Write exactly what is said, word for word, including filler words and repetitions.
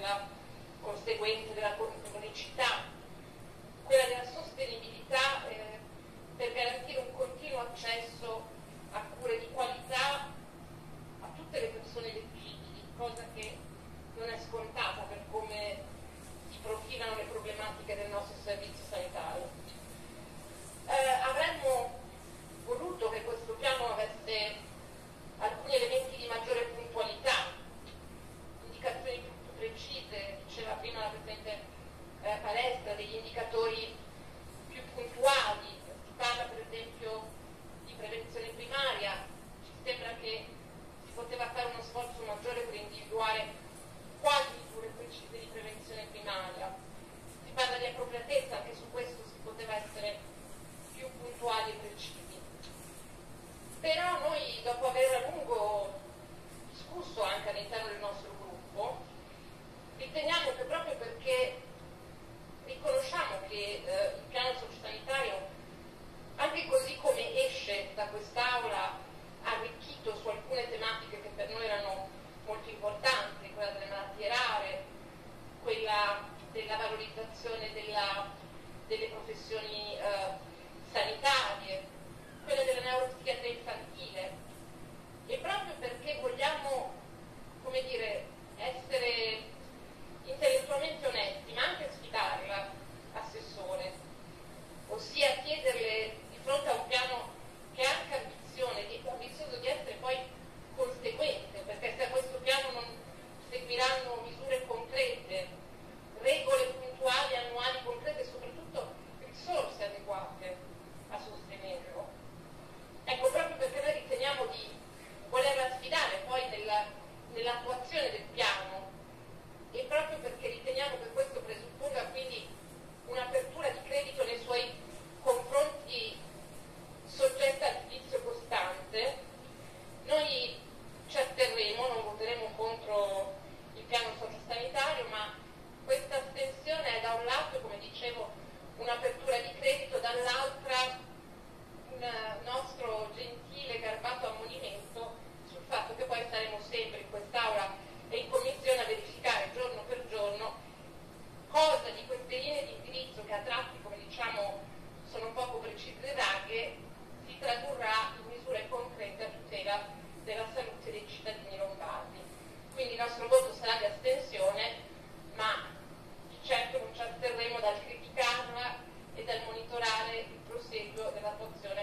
della conseguenza della cronicità, quella della sostenibilità eh, per garantire un continuo accesso a cure di qualità a tutte le persone eleggibili, cosa che non è scontata per come si profilano le problematiche del nostro servizio sanitario. Eh, avremmo voluto che questo piano avesse alcuni elementi di maggiore puntualità, indicazioni più precise, diceva prima la Presidente eh, Palestra, degli indicatori più puntuali. Si parla per esempio di prevenzione primaria, ci sembra che si poteva fare uno sforzo maggiore per individuare quali misure precise di prevenzione primaria. Si parla di appropriatezza, anche su questo si poteva essere più puntuali e precisi. Però noi, dopo aver a lungo discusso anche all'interno del nostro gruppo, riteniamo che proprio perché riconosciamo che eh, il piano sociosanitario, anche così come esce da quest'aula, ha arricchito su alcune tematiche che per noi erano molto importanti, quella delle malattie rare, quella della valorizzazione della, delle professioni eh, sanitarie, quella della neuropsichiatria infantile, e proprio perché vogliamo, come dire, essere intellettualmente onesti, ma anche sfidarla, Assessore, ossia chiederle di fronte a un piano che ha anche ambizione, di, ambizioso di essere poi conseguente, perché se a questo piano non seguiranno misure concrete, regole puntuali, annuali concrete e soprattutto risorse adeguate a sostenerlo. Ecco, proprio perché noi riteniamo di volerla sfidare poi nella, nell'attuazione del piano, e proprio perché riteniamo che questo presupponga quindi un'apertura di credito nei suoi confronti soggetta al giudizio costante, noi ci asterremo, non voteremo contro il piano sociosanitario, ma questa astensione è da un lato, come dicevo, un'apertura di credito, dall'altra un nostro gentile, garbato ammonimento sul fatto che poi saremo sempre in quest'aula e in commissione a verificare giorno per giorno cosa di queste linee di indirizzo, che a tratti, come diciamo, sono poco precise e vaghe, si tradurrà in misure concrete a tutela della salute dei cittadini lombardi. Quindi il nostro voto sarà di astensione, ma di certo non ci asterremo dal criticarla e dal monitorare il proseguo dell'attuazione